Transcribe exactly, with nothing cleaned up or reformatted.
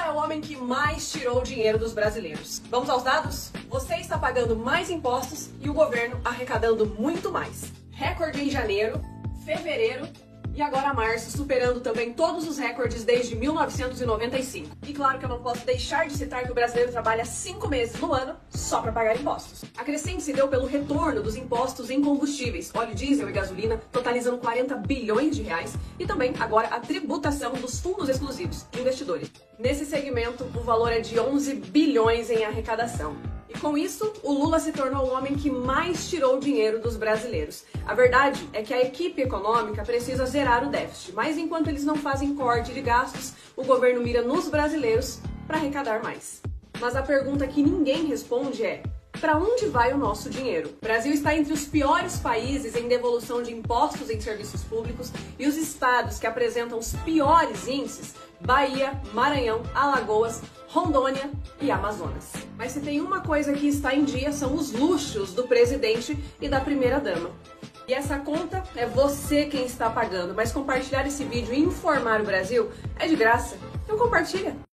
é o homem que mais tirou dinheiro dos brasileiros? Vamos aos dados? Você está pagando mais impostos e o governo arrecadando muito mais. Recorde em janeiro, fevereiro e agora março, superando também todos os recordes desde mil novecentos e noventa e cinco. E claro que eu não posso deixar de citar que o brasileiro trabalha cinco meses no ano só para pagar impostos. A crescente se deu pelo retorno dos impostos em combustíveis, óleo diesel e gasolina, totalizando quarenta bilhões de reais, e também agora a tributação dos fundos exclusivos de investidores. Nesse segmento, o valor é de onze bilhões em arrecadação. E com isso, o Lula se tornou o homem que mais tirou dinheiro dos brasileiros. A verdade é que a equipe econômica precisa zerar o déficit, mas enquanto eles não fazem corte de gastos, o governo mira nos brasileiros para arrecadar mais. Mas a pergunta que ninguém responde é: para onde vai o nosso dinheiro? O Brasil está entre os piores países em devolução de impostos em serviços públicos e os estados que apresentam os piores índices: Bahia, Maranhão, Alagoas, Rondônia e Amazonas. Mas se tem uma coisa que está em dia, são os luxos do presidente e da primeira-dama. E essa conta é você quem está pagando, mas compartilhar esse vídeo e informar o Brasil é de graça. Então compartilha!